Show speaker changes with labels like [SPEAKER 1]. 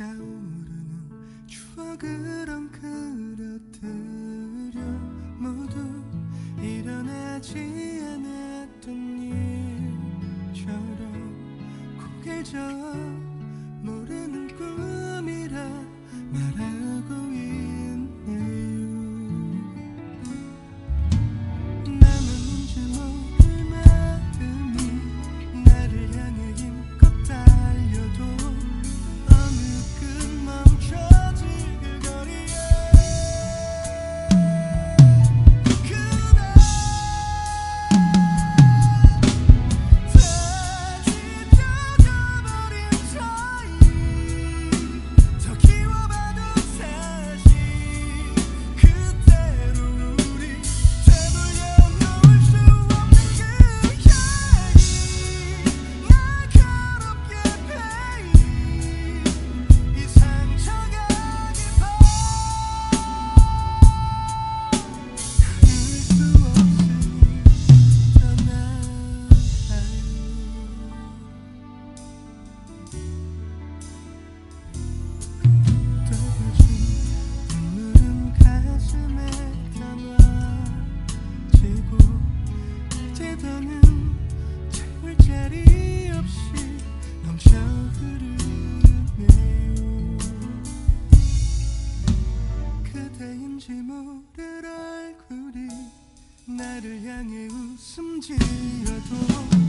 [SPEAKER 1] 차오르는 추억을 엉클어뜨려 모두 일어나지 않았던 일처럼 고개를 저 모르는 꿈이라 말하고 있네요. 나만 뭔지 모를 마음이 나를 향해 힘껏 달려도 어느 끝 멈춰질 그 거리에 그대 다시 펴져버린 사이 더 키워봐도 다시 그대로 우리 되돌려 놓을 수 없는 그 향이 날카롭게 베인 이 상처가 깊어 끊을 수 없으니 떠나가요. 떨어진 눈물은 가슴에 담아지고 이제 더는 채울 자리 없이 넘쳐 흐르네요. 그대인지 모를 얼굴이 나를 향해 웃음 지어도